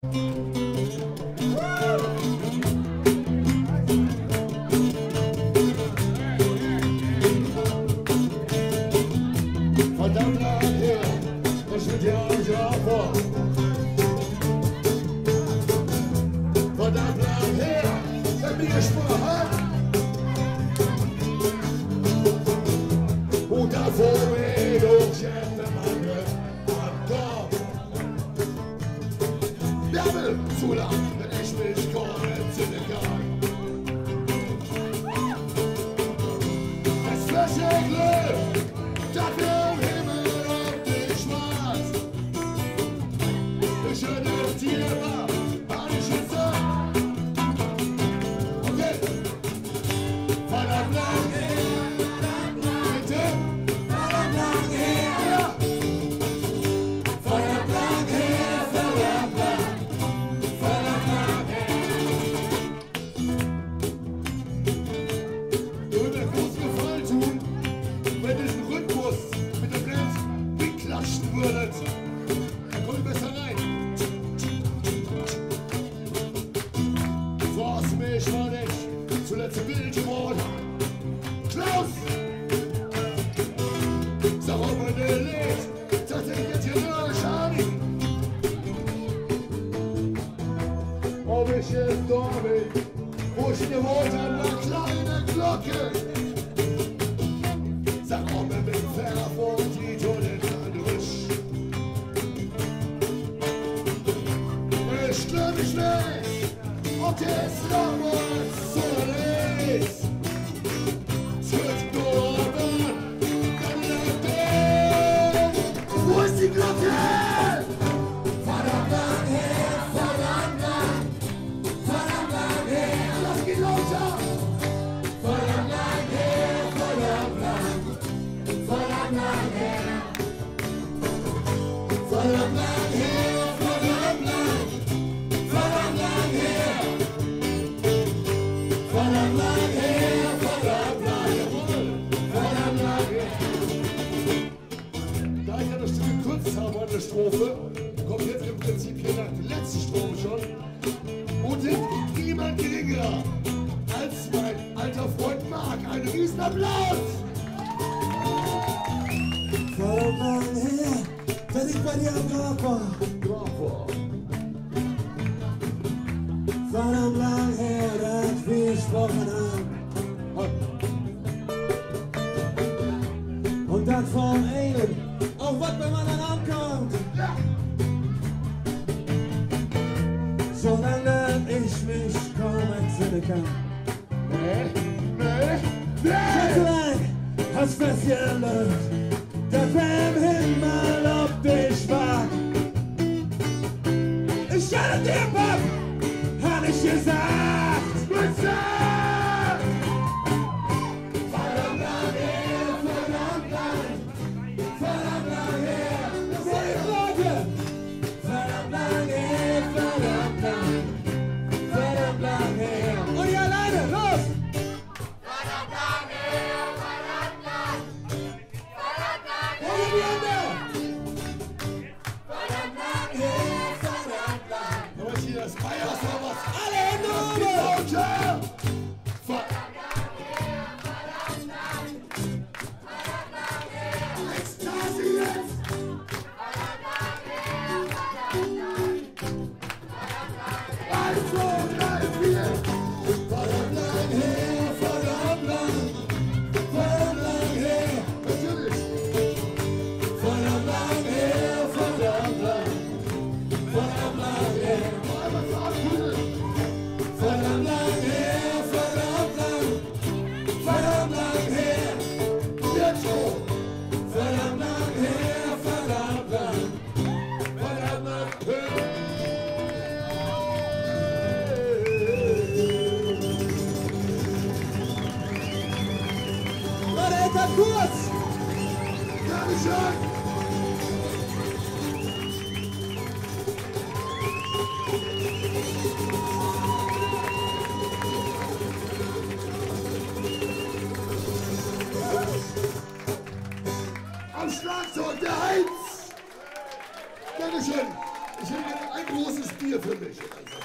Verdammt nachher, das wird ja auch ja vor. Verdammt nachher, wenn wir gesprochen. Und davor will ich jetzt meine Antwort. Wer will zu lang, wenn ich mich kommen kann? Es wird Glück, dafür Himmel und die Schwarz. Ich höre Tiere, meine Schütze. Okay, verdammt lang her, bitte. Verdammt lang her, verdammt lang her, verdammt lang her. Du würdest mir großen Gefallen tun, wenn ihr diesen Rhythmus mit der Band beklatschen würdet. Dann kommt ihr besser rein. So hast du mich war nicht zuletzt im Bild geworden. Klaus! Sag auch mal ne Lied, das ich jetzt hier durch habe. Ob ich jetzt da bin, wo ich in der Worte an der kleinen Glocke. Sag auch mal mit Pferd und die Tonnen durch. Ich glaub nicht ob der ist damals oder nicht. Es wird nur wo ist die Glocke? Verdammt lang her, verdammt lang. Verdammt lang her, lass geht lauter. Verdammt lang her, verdammt lang. Verdammt lang her. Verdammt lang her, verdammt lang. Verdammt lang her. Verdammt lang her, verdammt lang. Jawohl, verdammt lang her. Da ich ja das Stück gekürzt habe an der Strophe, kommt jetzt im Prinzip hier nach der letzten Strophe schon. Und sind niemand geringer als mein alter Freund Marc. Einen riesen Applaus! Verdammt lang her, dass ich bei dir am Grab war. Bravo. Verdammt lang her, dass wir gesprochen haben. Und dann vom einen, auf was beim anderen ankommt. Ja. Solange ich mich kaum entsinnen kann. Nee. Schätzelein, hast festgestellt, dass wer im Himmel auf dich war. Ich schaue dir, Pap, hab ich gesagt. Spitze! Verdammt lang her, verdammt lang. Verdammt lang her, das war die Frage. Verdammt lang her, verdammt lang. Verdammt lang her. Und ihr alleine, los! Verdammt lang her, verdammt lang. Verdammt lang Wo sind die Hände? verdammt lang her, verdammt lang. Aber ist hier das Feiers oder was? Alle Hände Die oben! Laute! Ekstase jetzt! Eins, zwei, drei, vier! Verdammt lang her, verdammt lang! Verdammt lang her! Natürlich! Verdammt lang her, verdammt lang! Verdammt lang her! Noch einmal für alle. Verdammt lang her, verdammt lang! Verdammt lang her! Jetzt so! Verdammt lang her, verdammt lang! Verdammt lang her! Leute, Eltern, kurz! Dankeschön! Am Schlagzeug der Heinz! Dankeschön! Ich hätte ein großes Bier für persönlich.